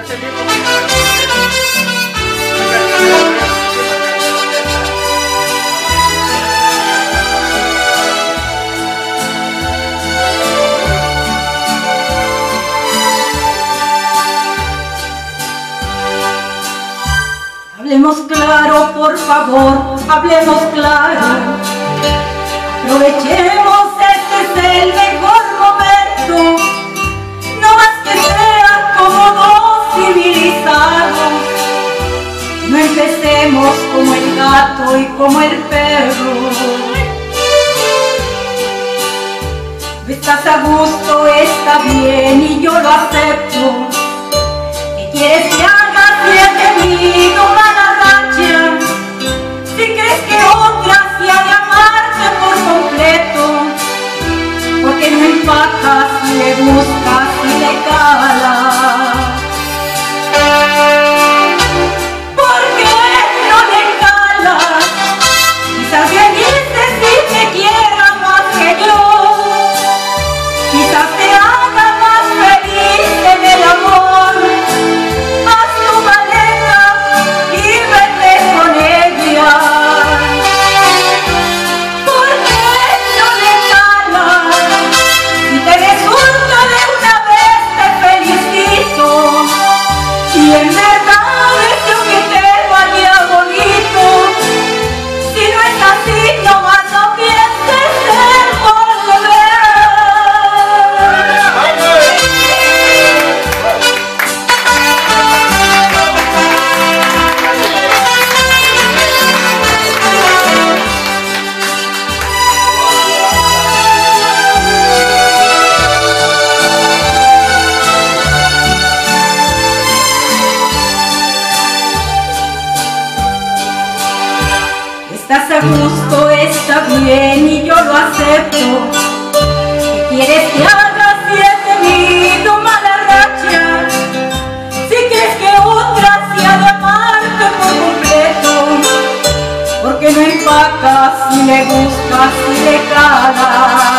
Hablemos claro, por favor, hablemos claro. Aprovechemos, este es el mejor momento. No más que sea como dos civilizados. No empecemos como el gato y como el perro. Estás a gusto, está bien y yo lo acepto. ¿Qué quieres que haga si he tenido mala racha? Si crees que otra se ha de amarte por completo, porque no empacas y le buscas y le calas. ¿Por qué no le calas? Quizás bien dices si te quiera más que yo. Quizás te haga más feliz en el amor. Haz tu maleta y vete con ella. ¿Por qué no le calas? Si te resulta de una vez te felicito. Y en verdad deseo que te vaya bonito. Si no es así, nomás no pienses en volver. Estás a gusto, está bien y yo lo acepto. ¿Qué quieres que haga si he tenido mala racha? Si crees que otra se ha de amarte por completo, porque no empacas y le buscas y le calas.